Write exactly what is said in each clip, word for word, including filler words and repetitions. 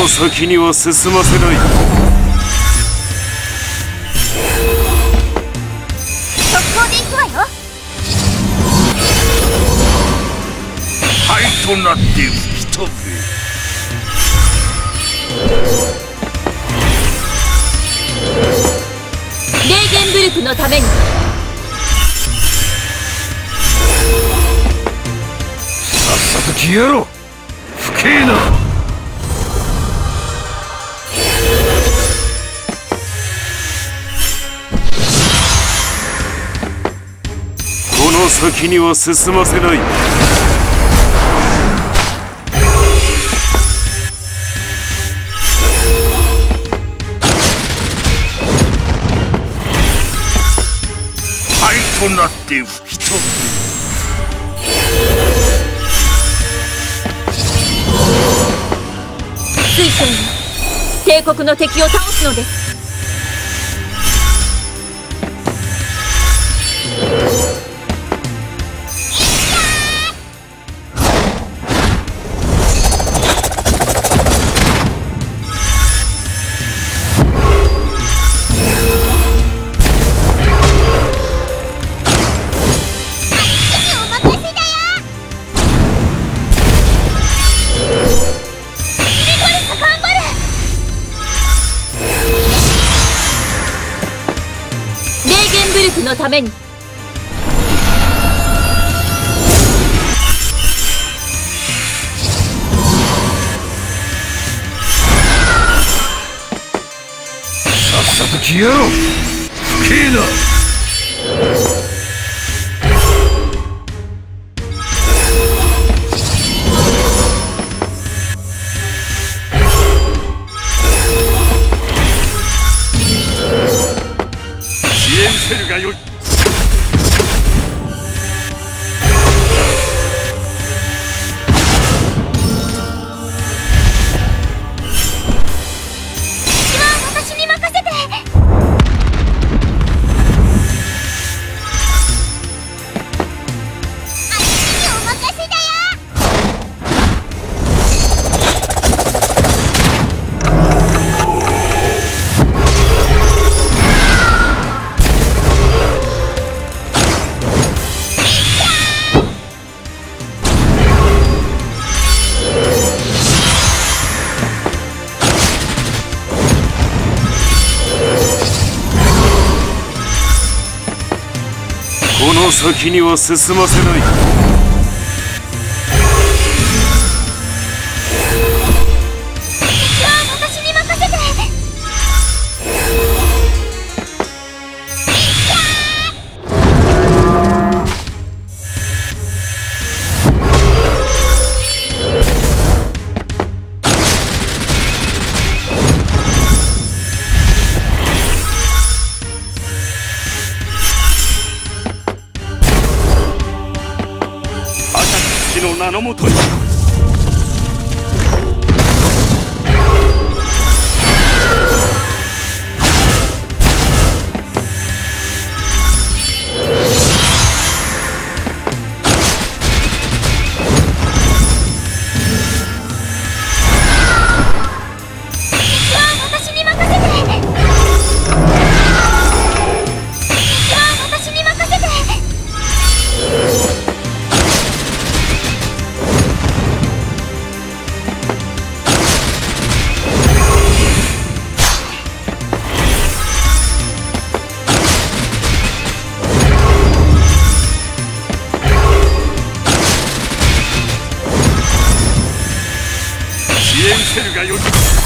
の先には進ませない。 速攻で行くわよ。 灰となって吹き飛べ。 レーゲンブルクのために。 さっさと消えろ。不敬な。この先には進ませない。灰となって吹き飛ぶ。 水晶に帝国の敵を倒すのです。のために。 さっさと消えろ。不敬な。セルがよい。 私に任せて。 この先には進ませない。 私に任せて。 の名のもとに。 私に任せて。私に任せて。 支援セルがよい。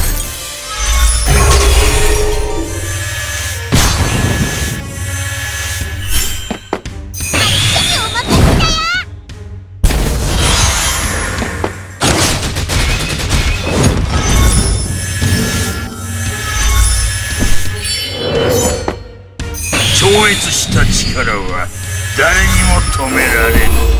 超越した力は誰にも止められぬ。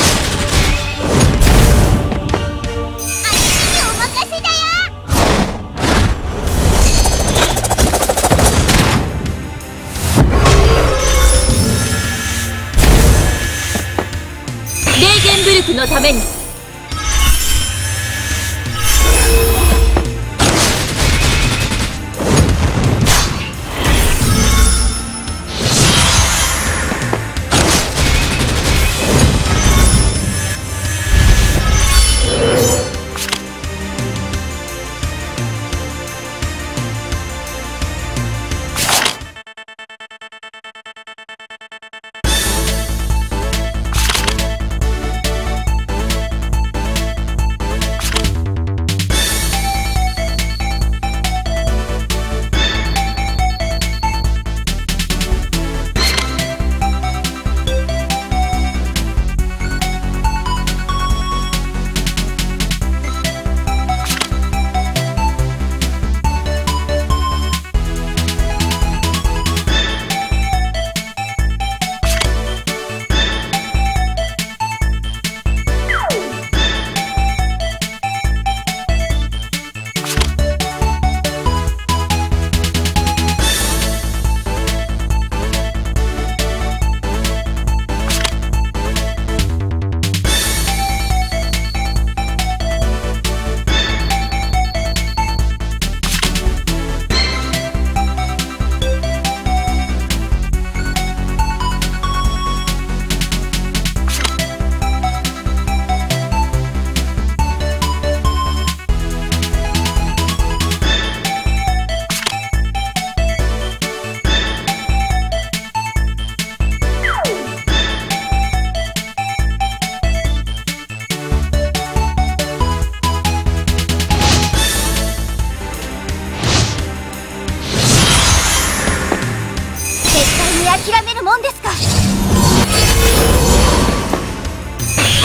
レーゲンブルクのために。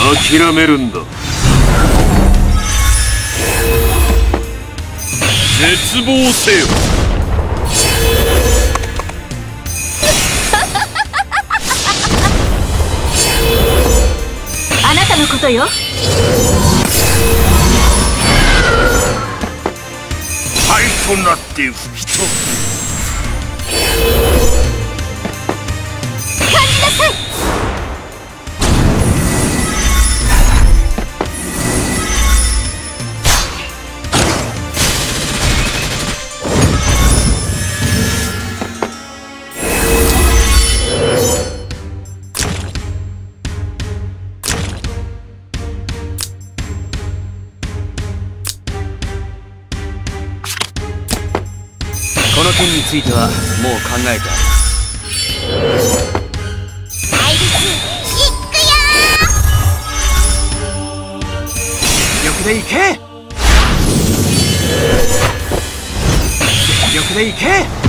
諦めるんだ。絶望せよ。 あなたのことよ。 灰となって吹き飛ぶ。 感じなさい。 この件についてはもう考えてある。 アイリス行くよ全力でいけ、全力でいけ。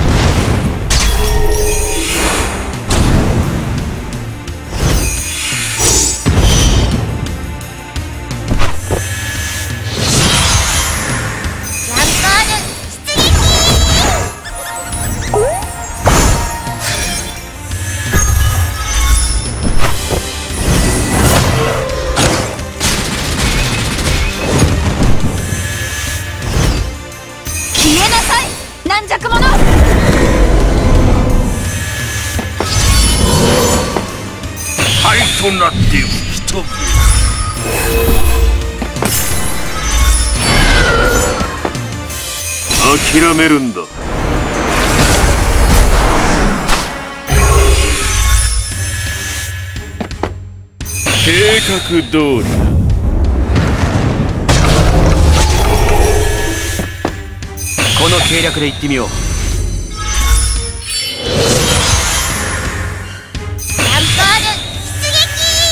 軟弱者。 灰となって吹き飛ぶ。諦めるんだ。計画通りだ。 この計略で行ってみよう。 ランパール出撃。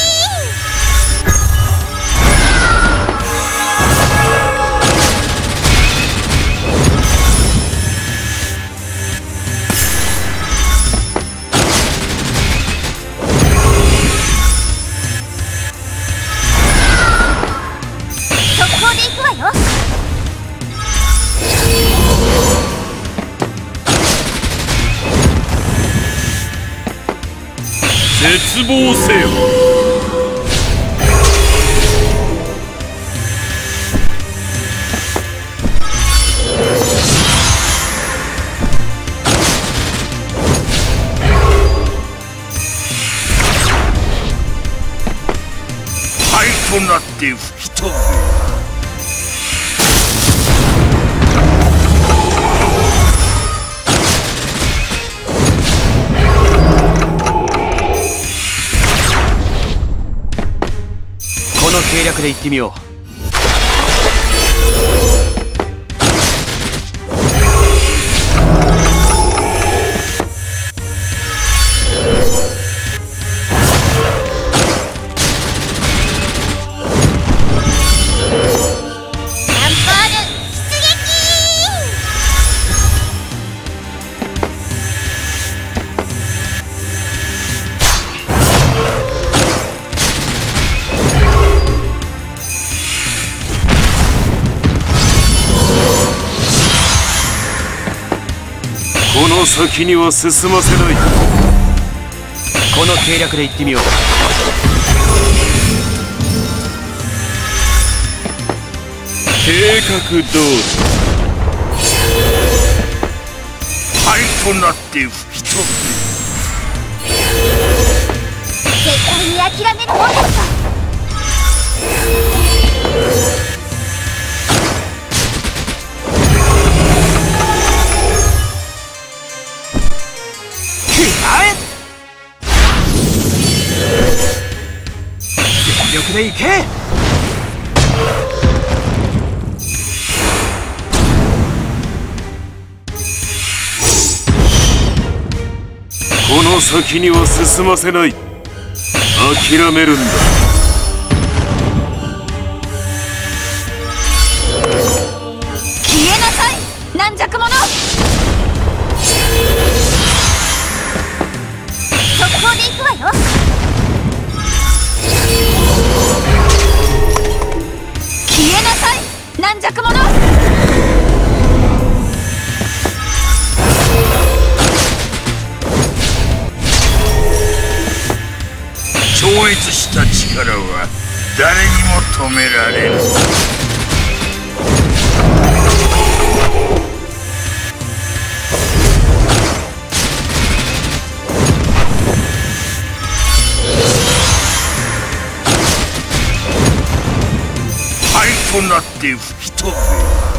速攻で行くわよ。 絶望せよ。灰となって吹き飛ぶ。 この計略で行ってみよう。 この先には進ませない。 この計略で行ってみよう。 計画通り。灰となって吹き飛ぶ。 絶対に諦めるもんですか。 全力でいけ。 この先には進ませない。諦めるんだ。 消えなさい、軟弱者。速攻で行くわよ。 超越した力は誰にも止められぬ。灰となって吹き飛べ。